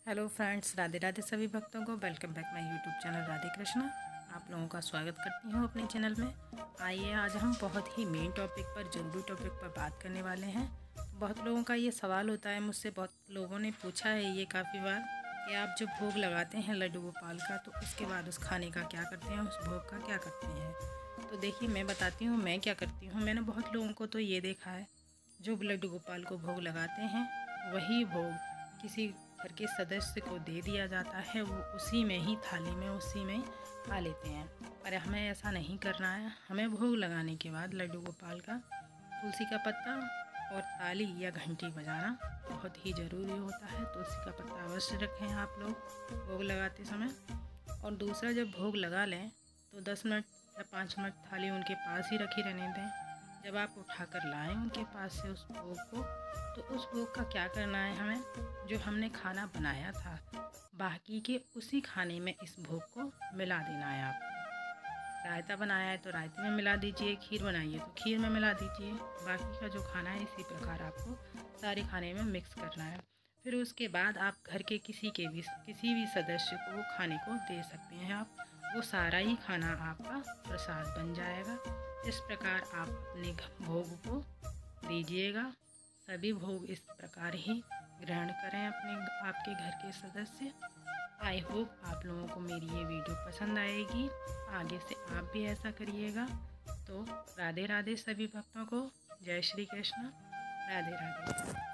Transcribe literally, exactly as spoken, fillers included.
Hello friends, Radhe Radhe सभी भक्तों को। Welcome back my YouTube channel Radhe Krishna. आप लोगों का स्वागत करती हूँ अपने चैनल में। आइए आज हम बहुत ही मेन टॉपिक पर, जरूरी टॉपिक पर बात करने वाले हैं। बहुत लोगों का ये सवाल होता है, मुझसे बहुत लोगों ने पूछा है ये काफ़ी बार कि आप जो भोग लगाते हैं लड्डू गोपाल का, तो उसके बाद उस खाने का क्या करते हैं, उस भोग का क्या करते हैं। तो देखिए मैं बताती हूँ मैं क्या करती हूँ। मैंने बहुत लोगों को तो ये देखा है, जो लड्डू गोपाल को भोग लगाते हैं वही भोग किसी घर के सदस्य को दे दिया जाता है। वो उसी में ही थाली में उसी में खा लेते हैं। पर हमें ऐसा नहीं करना है। हमें भोग लगाने के बाद लड्डू गोपाल का तुलसी का पत्ता और ताली या घंटी बजाना बहुत ही ज़रूरी होता है। तुलसी का पत्ता अवश्य रखें आप लोग भोग लगाते समय। और दूसरा, जब भोग लगा लें तो दस मिनट या पाँच मिनट थाली उनके पास ही रखी रहने दें। जब आप उठाकर लाएं उनके पास से उस भोग को, तो उस भोग का क्या करना है, हमें जो हमने खाना बनाया था बाकी के उसी खाने में इस भोग को मिला देना है। आप रायता बनाया है तो रायते में मिला दीजिए, खीर बनाई है तो खीर में मिला दीजिए। बाकी का जो खाना है इसी प्रकार आपको सारे खाने में मिक्स करना है। फिर उसके बाद आप घर के किसी के भी किसी भी सदस्य को वो खाने को दे सकते हैं। आप वो सारा ही खाना आपका प्रसाद बन जाएगा। इस प्रकार आप अपने भोग को दीजिएगा। सभी भोग इस प्रकार ही ग्रहण करें अपने आपके घर के सदस्य। आई होप आप लोगों को मेरी ये वीडियो पसंद आएगी। आगे से आप भी ऐसा करिएगा। तो राधे राधे सभी भक्तों को। जय श्री कृष्ण। राधे राधे।